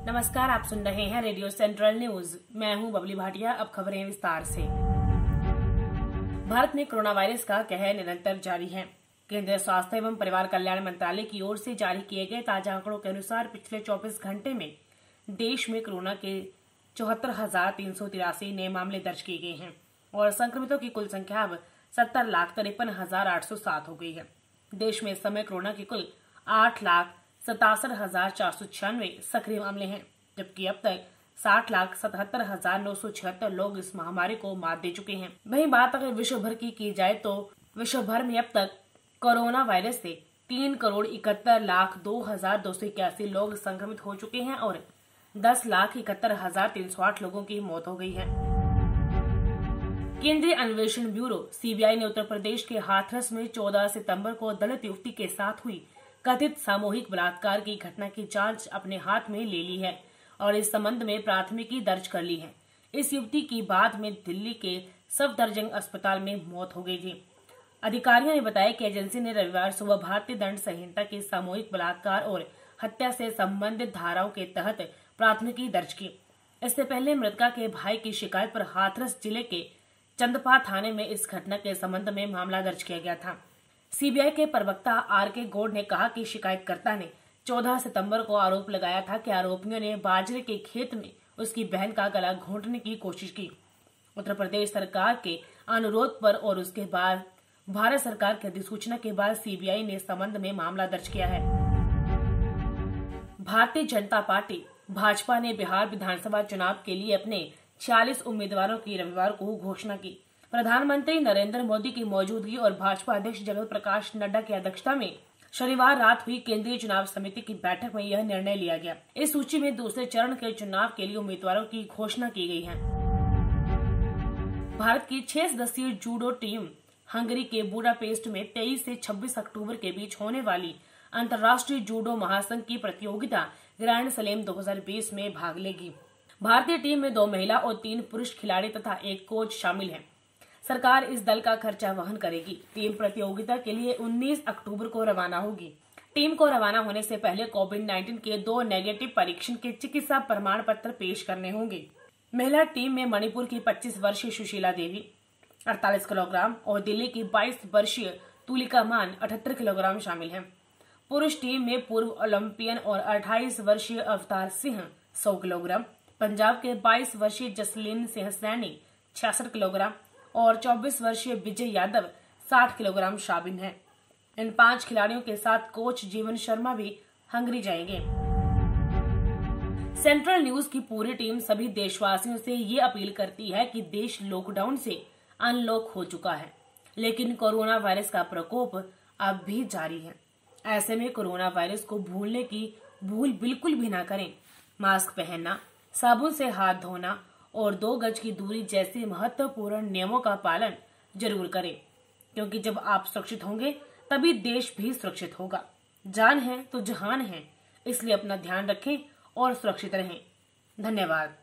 नमस्कार, आप सुन रहे हैं रेडियो सेंट्रल न्यूज। मैं हूं बबली भाटिया। अब खबरें विस्तार से। भारत में कोरोना वायरस का कहर निरंतर जारी है। केंद्रीय स्वास्थ्य एवं परिवार कल्याण मंत्रालय की ओर से जारी किए गए ताजा आंकड़ों के अनुसार पिछले 24 घंटे में देश में कोरोना के 74,383 नए मामले दर्ज किए गए हैं और संक्रमितों की कुल संख्या अब 70,53,807 हो गई है। देश में इस समय कोरोना की कुल 8,67,496 सक्रिय मामले हैं, जबकि अब तक 60,77,976 लोग इस महामारी को मात दे चुके हैं। वहीं बात अगर विश्व भर की जाए तो विश्व भर में अब तक कोरोना वायरस से 3,71,02,281 लोग संक्रमित हो चुके हैं और 10,71,308 लोगों की मौत हो गई है। केंद्रीय अन्वेषण ब्यूरो सीबीआई ने उत्तर प्रदेश के हाथरस में 14 सितंबर को दलित युवती के साथ हुई कथित सामूहिक बलात्कार की घटना की जांच अपने हाथ में ले ली है और इस संबंध में प्राथमिकी दर्ज कर ली है। इस युवती की बाद में दिल्ली के सफदरजंग अस्पताल में मौत हो गई थी। अधिकारियों ने बताया कि एजेंसी ने रविवार सुबह भारतीय दंड संहिता के सामूहिक बलात्कार और हत्या से संबंधित धाराओं के तहत प्राथमिकी दर्ज की। इससे पहले मृतका के भाई की शिकायत पर हाथरस जिले के चंदपा थाने में इस घटना के संबंध में मामला दर्ज किया गया था। सीबीआई के प्रवक्ता आर.के. गौड़ ने कहा कि शिकायतकर्ता ने 14 सितंबर को आरोप लगाया था कि आरोपियों ने बाजरे के खेत में उसकी बहन का गला घोंटने की कोशिश की। उत्तर प्रदेश सरकार के अनुरोध पर और उसके बाद भारत सरकार की अधिसूचना के बाद सीबीआई ने इस संबंध में मामला दर्ज किया है। भारतीय जनता पार्टी भाजपा ने बिहार विधानसभा चुनाव के लिए अपने 46 उम्मीदवारों की रविवार को घोषणा की। प्रधानमंत्री नरेंद्र मोदी की मौजूदगी और भाजपा अध्यक्ष जगत प्रकाश नड्डा की अध्यक्षता में शनिवार रात हुई केंद्रीय चुनाव समिति की बैठक में यह निर्णय लिया गया। इस सूची में दूसरे चरण के चुनाव के लिए उम्मीदवारों की घोषणा की गई है। भारत की 6 सदस्यीय जूडो टीम हंगरी के बुडापेस्ट में 23 से 26 अक्टूबर के बीच होने वाली अंतर्राष्ट्रीय जूडो महासंघ की प्रतियोगिता ग्रैंड स्लैम 2020 में भाग लेगी। भारतीय टीम में 2 महिला और 3 पुरुष खिलाड़ी तथा 1 कोच शामिल हैं। सरकार इस दल का खर्चा वहन करेगी। टीम प्रतियोगिता के लिए 19 अक्टूबर को रवाना होगी। टीम को रवाना होने से पहले कोविड-19 के 2 नेगेटिव परीक्षण के चिकित्सा प्रमाण पत्र पेश करने होंगे। महिला टीम में मणिपुर की 25 वर्षीय सुशीला देवी 48 किलोग्राम और दिल्ली की 22 वर्षीय तुलिका मान 78 किलोग्राम शामिल हैं। पुरुष टीम में पूर्व ओलंपियन और 28 वर्षीय अवतार सिंह 100 किलोग्राम, पंजाब के 22 वर्षीय जसलीन सिंह सैनी 66 किलोग्राम और 24 वर्षीय विजय यादव 60 किलोग्राम शामिल हैं। इन 5 खिलाड़ियों के साथ कोच जीवन शर्मा भी हंगरी जाएंगे। सेंट्रल न्यूज की पूरी टीम सभी देशवासियों से ये अपील करती है कि देश लॉकडाउन से अनलॉक हो चुका है, लेकिन कोरोना वायरस का प्रकोप अब भी जारी है। ऐसे में कोरोना वायरस को भूलने की भूल बिल्कुल भी ना करें। मास्क पहनना, साबुन से हाथ धोना और 2 गज की दूरी जैसे महत्वपूर्ण नियमों का पालन जरूर करें, क्योंकि जब आप सुरक्षित होंगे तभी देश भी सुरक्षित होगा। जान है तो जहान है, इसलिए अपना ध्यान रखें और सुरक्षित रहें। धन्यवाद।